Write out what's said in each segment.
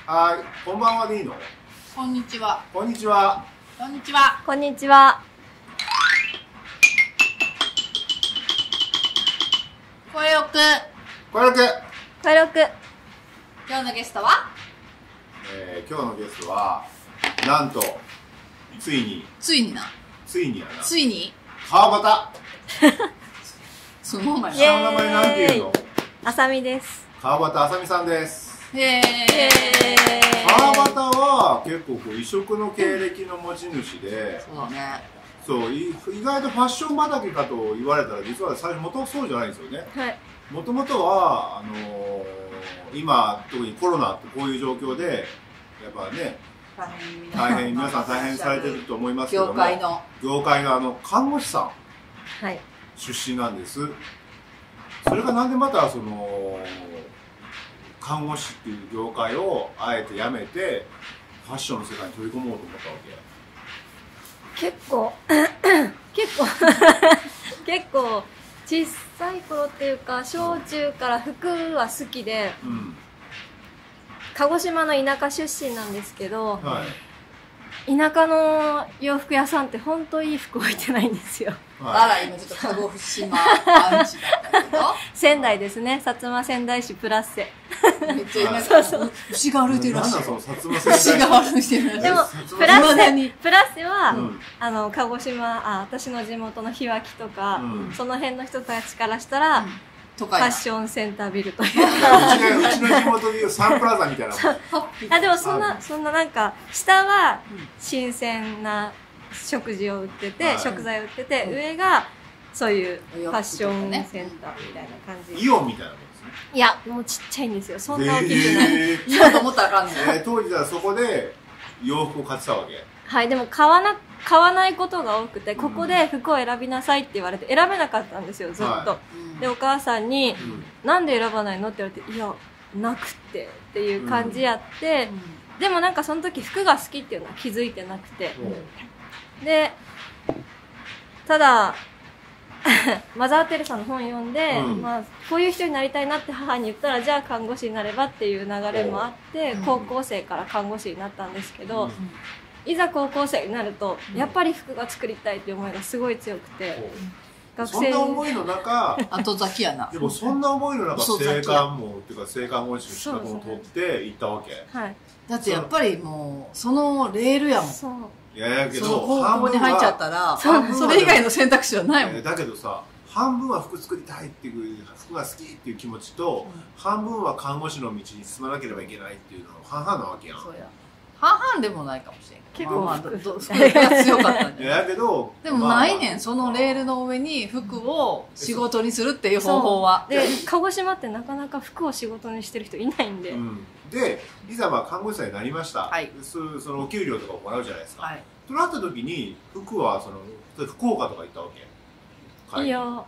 はい、こんばんはでいいの？ こんにちは。 こんにちは。 こんにちは。 こんにちは。 声よく。 小力。 快録。 今日のゲストは今日のゲストはなんとついにな。 ついにやな。 ついに川端。 そのままイエーイ下の名前なんていうの？ あさみです。 川端あさみさんです。 へー。 川端は結構こう異色の経歴の持ち主で、 そうだね。 そう意外とファッション畑かと言われたら実は最初元々そうじゃないんですよね。 はい。 もともとは今特にコロナってこういう状況でやっぱね大変皆さん大変されてると思いますけども、業界の看護師さんはい。 出身なんです。それがなんでまたその看護師っていう業界をあえてやめてファッションの世界に取り込もうと思ったわけ？ 結構結構小さい頃っていうか小中から服は好きで、 うん、 鹿児島の田舎出身なんですけど、 はい、 田舎の洋服屋さんって本当いい服置いてないんですよ。 あら、今ちょっと鹿児島アンチだったけど仙台ですね。薩摩仙台市プラッセ。 めっちゃ田舎牛が歩いてるらしい。 なんだその薩摩仙牛台が歩いてるらしい。 でもプラッセは、 うん、 鹿児島私の地元の日脇とか、 うん、 その辺の人たちからしたら、ファッションセンタービルというかうちの地元でいうサンプラザみたいなあ、でもそんななんか下は新鮮な食事を売ってて、食材を売ってて、上がそういうファッションセンターみたいな感じ。 イオンみたいなもんですね。 いや、もうちっちゃいんですよ。そんな大きくない。 言おうと思ったらあかんねん。 当時はそこで洋服を買ってたわけ？ はい、でも買わないことが多くて、ここで服を選びなさいって言われて選べなかったんですよ、ずっと。 はで、お母さんに、なんで選ばないのって言われて、いや、なくてっていう感じやって、でもなんかその時服が好きっていうのは気づいてなくて。で、ただ、マザー・テレサの本読んで、まあ、こういう人になりたいなって母に言ったら、じゃあ看護師になればっていう流れもあって、高校生から看護師になったんですけど、いざ高校生になると、やっぱり服が作りたいっていう思いがすごい強くて、 そんな思いの中、 後咲きやな。 でもそんな思いの中、生還もっていうか生還護師の資格を取って行ったわけ。 はい。 だってやっぱりもうそのレールやもん。 そう。 いやけど高校に入っちゃったら、それ以外の選択肢はないもん。 だけどさ、半分は服作りたいっていう服が好きっていう気持ちと、半分は看護師の道に進まなければいけないっていうのは半々なわけやん。 そうや。半々でもないかもしれん。 結構それが強かったんじゃない？ だけどでもないねん、そのレールの上に服を仕事にするっていう方法は。 で、鹿児島ってなかなか服を仕事にしてる人いないんで。 で、いざまあ看護師さんになりました。 はい。 そのお給料とかをもらうじゃないですか。 はい。 となった時に、服は福岡とか行ったわけ？ いや、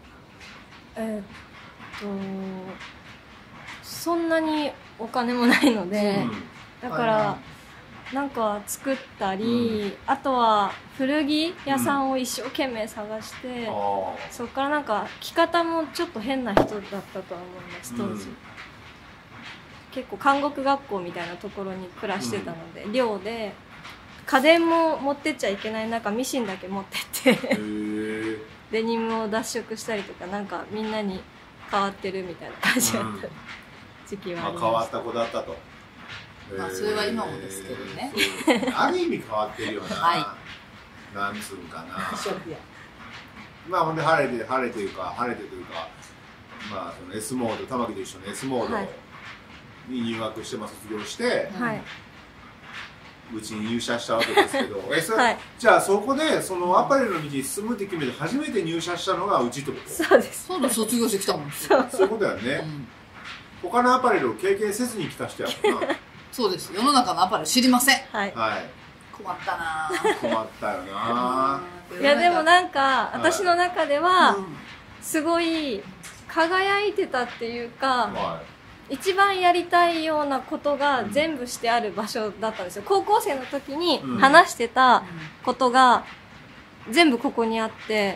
そんなにお金もないので、だから、なんか作ったり、あとは古着屋さんを一生懸命探して、そこからなんか着方もちょっと変な人だったとは思います当時。結構看護学校みたいなところに暮らしてたので、寮で家電も持ってっちゃいけない中ミシンだけ持ってってデニムを脱色したりとか、なんかみんなに変わってるみたいな感じだった時期はありました。 変わった子だったと。 まあそれは今もですけどね。 ある意味変わってるよな。 はい。 なんつうんかな。 や。 まあほんで晴れてというか、まあその S モード、玉木と一緒の S モードに入学して卒業して、うちに入社したわけですけど、じゃあそこでそのアパレルの道に進むって決めて初めて入社したのがうちってこと？ そうです。 そうだ、卒業してきたもん。 そういうことやね。他のアパレルを経験せずに来た人やもんな。 そうです。世の中のアパレル知りません。 はい。 困ったな。 困ったよな。 いやでもなんか私の中ではすごい輝いてたっていうか、一番やりたいようなことが全部してある場所だったんですよ。高校生の時に話してたことが全部ここにあって、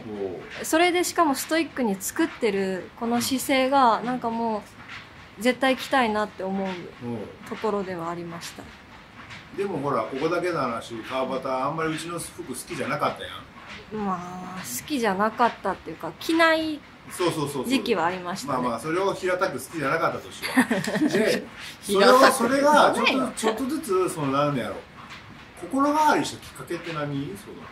それでしかもストイックに作ってるこの姿勢がなんかもう絶対着たいなって思うところではありました。 でもほらここだけの話、川端あんまりうちの服好きじゃなかったやん。 まあ好きじゃなかったっていうか着ない時期はありましたね。 まあまあそれを平たく好きじゃなかったとしてはでそれがちょっとずつそのなんだやろう、心変わりしたきっかけって何？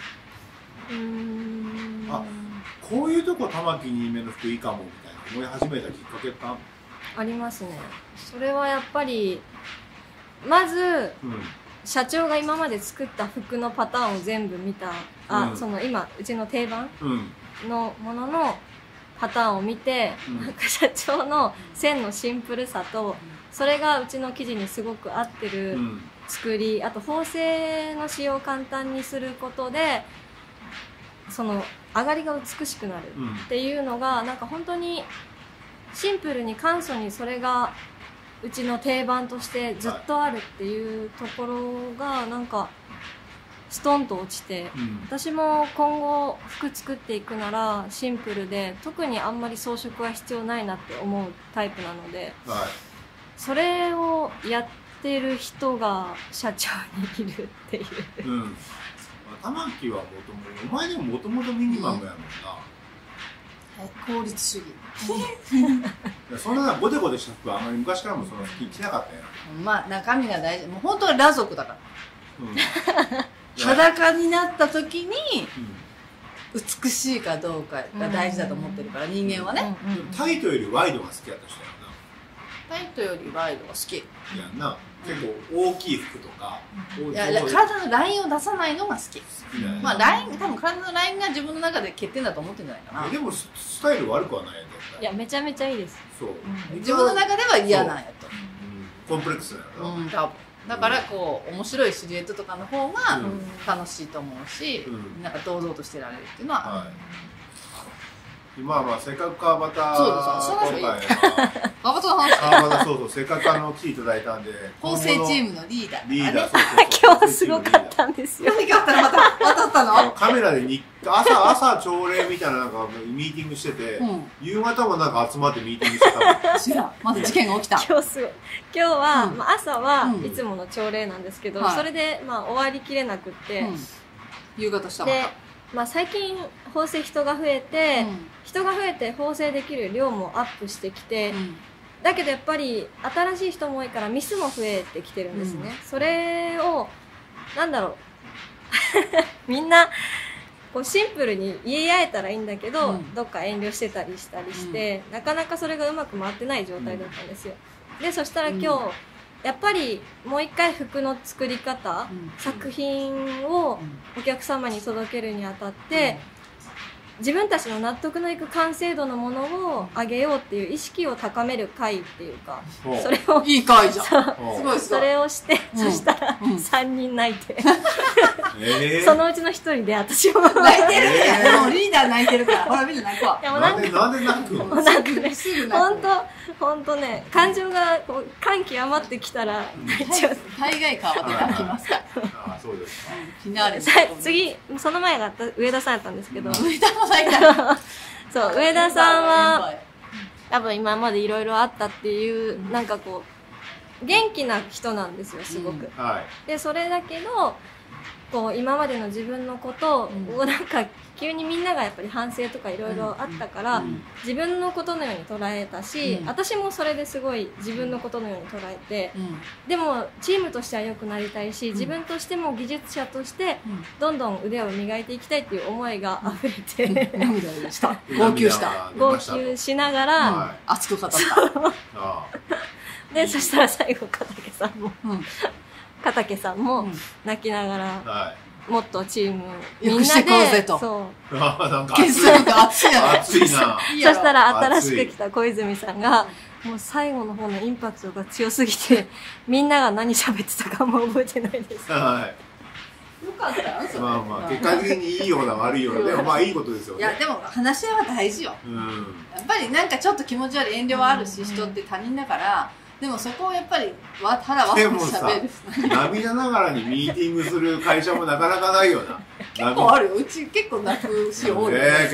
あ、こういうとこ玉木に目の服いいかもみたいな思い始めたきっかけってありますね。それはやっぱりまず、社長が今まで作った服のパターンを全部見た、その今うちの定番のもののパターンを見て、なんか社長の線のシンプルさと、それがうちの生地にすごく合ってる作り、あと縫製の使用を簡単にすることでその上がりが美しくなるっていうのが、なんか本当にシンプルに簡素にそれがうちの定番としてずっとあるっていうところがなんかストンと落ちて、私も今後服作っていくならシンプルで特にあんまり装飾は必要ないなって思うタイプなので、それをやってる人が社長にいるっていう。 玉木はお前でももともとミニマムやもんな。 効率主義。 そんなゴテゴテした服はあんまり昔からもその服着なかったやん。 まあ中身が大事。もう本当は裸族だから。裸になった時に美しいかどうかが大事だと思ってるから、人間はね。 タイトよりワイドが好きやった人やな。タイトよりワイドが好き。 やんな。結構大きい服とか。 いや体のラインを出さないのが好き。まあライン、多分体のラインが自分の中で欠点だと思ってるんじゃないかな。 でもスタイル悪くはないやん。 いやめちゃめちゃいいです。 そう。 自分の中では嫌なんやと。 コンプレックスだよな。 多分。だからこう面白いシルエットとかの方が楽しいと思うし、なんか堂々としてられるっていうのはある。 まあまあせっかく川端今回は川端の話、 川端そうせっかく来ていただいたんで構成チームのリーダー今日すごかったんですよ。 何があったのまたったの？ カメラで朝朝礼みたいななんかミーティングしてて、夕方もなんか集まってミーティングしてた。 知らん。まだ事件が起きた。 今日はまあ朝はいつもの朝礼なんですけど、それでまあ終わりきれなくって、 夕方したまた。 まあ最近縫製人が増えて縫製できる量もアップしてきて、だけどやっぱり新しい人も多いからミスも増えてきてるんですね。それをなんだろうみんなこうシンプルに言い合えたらいいんだけど、どっか遠慮してたりしたりして、なかなかそれがうまく回ってない状態だったんですよ。でそしたら今日やっぱりもう一回服の作り方、作品をお客様に届けるにあたって、自分たちの納得のいく完成度のものを上げようっていう意識を高める会っていうか、それをいい会じゃん。すごいそれをして、そしたら3人泣いてそのうちの1人で私も泣いてるってもうリーダー泣いてるからほらみんな泣くわ。 なんで泣くの？ なんかね、本当ね、感情がこう感極まってきたら泣いちゃう。 大概川端泣きますから。 あ、そうですか。 フィナーレ次その前が上田さんやったんですけど、 上田も泣いた。 そう上田さんは多分今までいろいろあったっていうなんかこう元気な人なんですよすごく。でそれだけどこう今までの自分のことをなんか急にみんながやっぱり反省とかいろいろあったから自分のことのように捉えたし、私もそれですごい自分のことのように捉えて、でもチームとしては良くなりたいし、自分としても技術者としてどんどん腕を磨いていきたいっていう思いが溢れて涙した号泣しながら熱く語ったでそしたら最後片家さんも泣きながら、もっとチームみんなでしてこうぜと。 そう。なんか熱いな。 熱いな。 そしたら新しく来た小泉さんが、もう最後の方のインパクトが強すぎて、みんなが何喋ってたかも覚えてないです。 よかったよ。 まあまあ結果的にいいような悪いようなでもまあいいことですよね。 いやでも話し合いは大事よ。やっぱりなんかちょっと気持ち悪い遠慮はあるし、人って他人だから。でもそこをやっぱり腹割って喋る。 涙ながらにミーティングする会社もなかなかないよな。 結構あるよ。うち結構泣くし多いよ。 けどよ。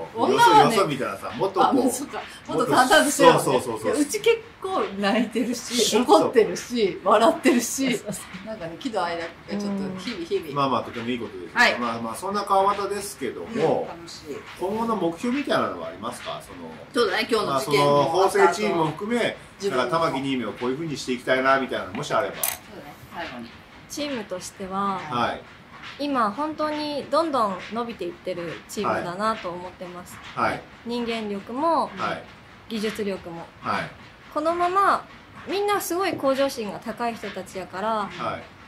女はねよそ見たらさ、もっとこう、 もっと淡々としてるもんね。 そううち結構泣いてるし、怒ってるし、笑ってるし、なんかね、喜怒哀楽がちょっと日々。 まあまあ、とてもいいことです。 はい。 まあまあ、そんな川端ですけども、今後の目標みたいなのはありますか？ そうだね、今日の事件も。法制チームも含め、なんか玉木新芽をこういうふうにしていきたいなみたいなのもしあれば。そうだね、 最後に。チームとしては、 はい。 今本当にどんどん伸びていってるチームだなと思ってます、 はい、 人間力も、 はい、 技術力も、 はい、 このままみんなすごい向上心が高い人たちやから、 はい、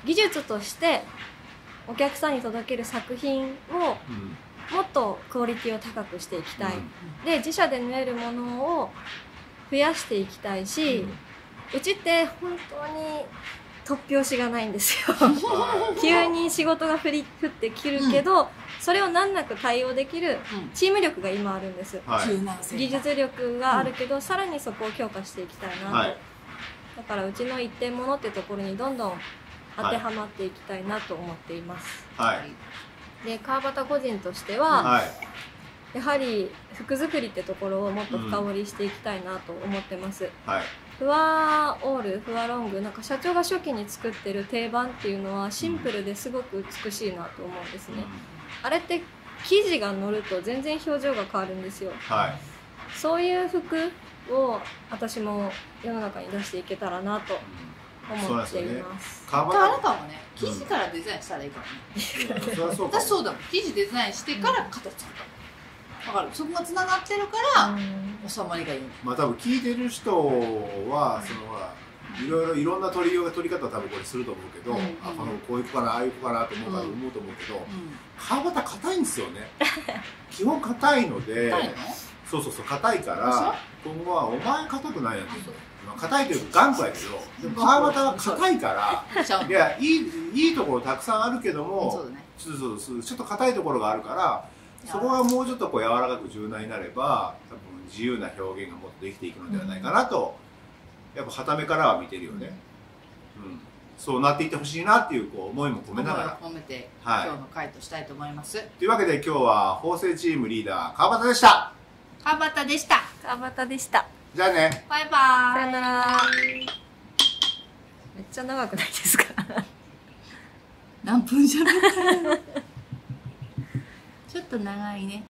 技術としてお客さんに届ける作品をもっとクオリティを高くしていきたい、で自社で縫えるものを増やしていきたいし、うちって本当に突拍子がないんですよ急に仕事が降ってくるけど、それを難なく対応できるチーム力が今あるんです、技術力があるけど、さらにそこを強化していきたいなと、だからうちの一点物ってところにどんどん当てはまっていきたいなと思っています、で川端個人としては、やはり服作りってところをもっと深掘りしていきたいなと思ってます、フアオール、フアロング、なんか社長が初期に作ってる定番っていうのはシンプルですごく美しいなと思うんですね、あれって生地が乗ると全然表情が変わるんですよ、そういう服を私も世の中に出していけたらなと思っています。 あなたもね、生地からデザインしたらいいかもね私そうだもん、生地デザインしてから形作ったもん、分かる、そこがつながってるから収まりがいい。 まあ多分聞いてる人はそのほらいろんな取り方は多分これすると思うけど、こういう子かなああいう子かなと思うと思うけど、川端硬いんですよね基本硬いので、そう硬いから今後はお前硬くないやつ、硬いというか頑固やけど、でも川端は硬いからいやいいところたくさんあるけども、ちょっと硬いところがあるから、そこがもうちょっとこう柔らかく柔軟になれば多分自由な表現がもっとできていくのではないかなと、やっぱ傍目からは見てるよね、そうなっていってほしいなっていう思いも込めながら込めて今日の回としたいと思います、 というわけで今日は法制チームリーダー川端でした。 川端でした。 川端でした。 じゃあね、 バイバイ、 さよなら。めっちゃ長くないですか何分じゃべったちょっと長いね。